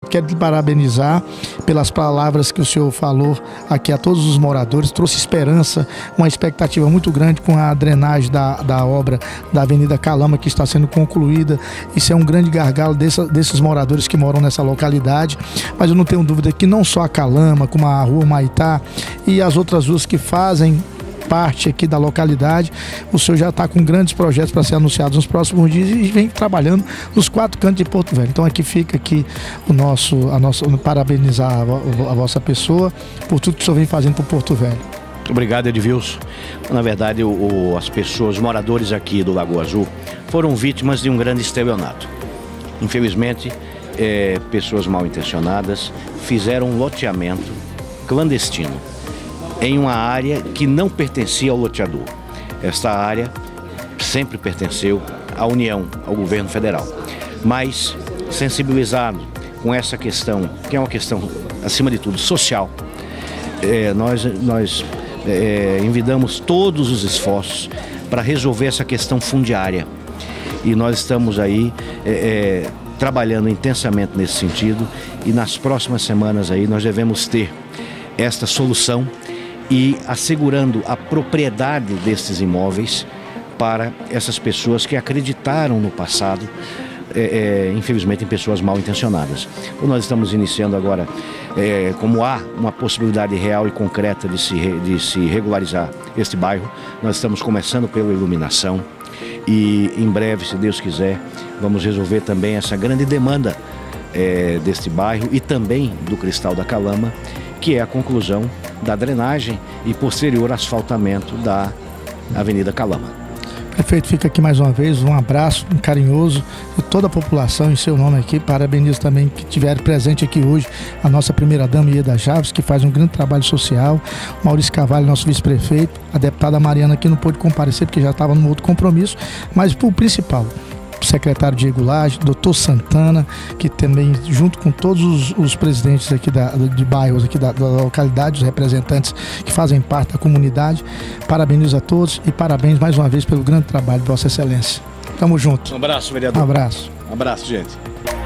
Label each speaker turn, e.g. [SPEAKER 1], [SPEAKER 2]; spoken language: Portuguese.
[SPEAKER 1] Quero lhe parabenizar pelas palavras que o senhor falou aqui a todos os moradores, trouxe esperança, uma expectativa muito grande com a drenagem da obra da Avenida Calama, que está sendo concluída. Isso é um grande gargalo desses moradores que moram nessa localidade, mas eu não tenho dúvida que não só a Calama, como a Rua Humaitá e as outras ruas que fazem parte aqui da localidade, o senhor já está com grandes projetos para ser anunciados nos próximos dias e vem trabalhando nos 4 cantos de Porto Velho. Então aqui fica parabenizar a vossa pessoa por tudo que o senhor vem fazendo para Porto Velho.
[SPEAKER 2] Obrigado, Edvilson. Na verdade, as pessoas, os moradores aqui do Lagoa Azul foram vítimas de um grande estelionato. Infelizmente, pessoas mal intencionadas fizeram um loteamento clandestino em uma área que não pertencia ao loteador. Esta área sempre pertenceu à União, ao governo federal. Mas, sensibilizado com essa questão, que é uma questão, acima de tudo, social, nós envidamos todos os esforços para resolver essa questão fundiária. E nós estamos aí trabalhando intensamente nesse sentido, e nas próximas semanas aí nós devemos ter esta solução e assegurando a propriedade desses imóveis para essas pessoas que acreditaram no passado, infelizmente em pessoas mal intencionadas. Então, nós estamos iniciando agora, como há uma possibilidade real e concreta de se regularizar este bairro, nós estamos começando pela iluminação e em breve, se Deus quiser, vamos resolver também essa grande demanda deste bairro e também do Cristal da Calama, que é a conclusão da drenagem e posterior asfaltamento da Avenida Calama.
[SPEAKER 1] Prefeito, fica aqui mais uma vez um abraço carinhoso de toda a população em seu nome aqui. Parabenizo também que estiver presente aqui hoje a nossa primeira-dama Ieda Chaves, que faz um grande trabalho social, Maurício Carvalho, nosso vice-prefeito, a deputada Mariana, que não pôde comparecer porque já estava num outro compromisso, mas o principal, o secretário Diego Lage, doutor Santana, que também, junto com todos os presidentes aqui de bairros aqui da localidade, os representantes que fazem parte da comunidade, parabenizo a todos e parabéns mais uma vez pelo grande trabalho de Vossa Excelência. Tamo junto.
[SPEAKER 2] Um abraço, vereador.
[SPEAKER 1] Um abraço.
[SPEAKER 2] Um abraço, gente.